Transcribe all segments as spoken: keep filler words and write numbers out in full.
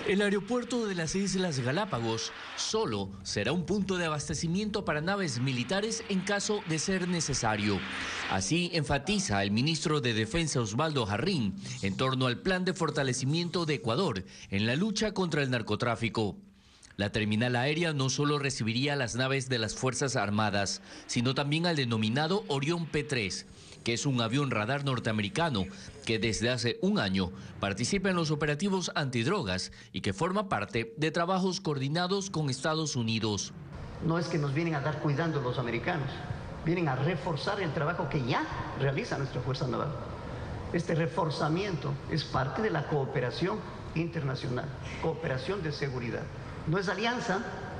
El aeropuerto de las Islas Galápagos solo será un punto de abastecimiento para naves militares en caso de ser necesario. Así enfatiza el ministro de Defensa Osvaldo Jarrín en torno al plan de fortalecimiento de Ecuador en la lucha contra el narcotráfico. La terminal aérea no solo recibiría las naves de las Fuerzas Armadas, sino también al denominado Orión P tres, que es un avión radar norteamericano que desde hace un año participa en los operativos antidrogas y que forma parte de trabajos coordinados con Estados Unidos. No es que nos vienen a dar cuidando los americanos, vienen a reforzar el trabajo que ya realiza nuestra Fuerza Naval. Este reforzamiento es parte de la cooperación internacional, cooperación de seguridad. No es alianza,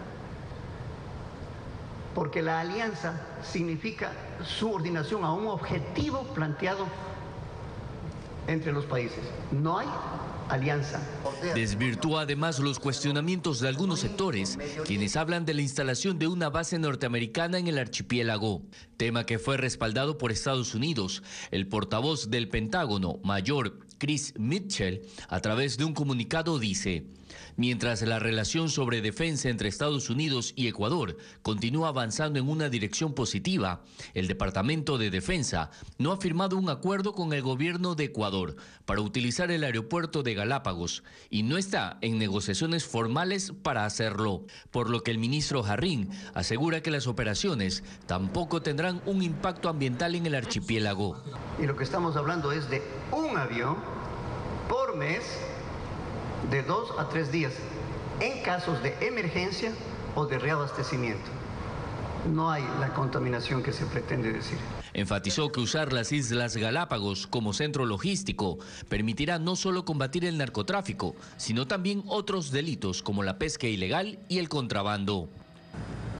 porque la alianza significa subordinación a un objetivo planteado entre los países. No hay alianza. Desvirtúa además los cuestionamientos de algunos sectores, quienes hablan de la instalación de una base norteamericana en el archipiélago, tema que fue respaldado por Estados Unidos. El portavoz del Pentágono, mayor Chris Mitchell, a través de un comunicado dice: mientras la relación sobre defensa entre Estados Unidos y Ecuador continúa avanzando en una dirección positiva, el Departamento de Defensa no ha firmado un acuerdo con el gobierno de Ecuador para utilizar el aeropuerto de Galápagos y no está en negociaciones formales para hacerlo, por lo que el ministro Jarrín asegura que las operaciones tampoco tendrán un impacto ambiental en el archipiélago. Y lo que estamos hablando es de un avión por mes, de dos a tres días, en casos de emergencia o de reabastecimiento. No hay la contaminación que se pretende decir. Enfatizó que usar las Islas Galápagos como centro logístico permitirá no solo combatir el narcotráfico, sino también otros delitos como la pesca ilegal y el contrabando.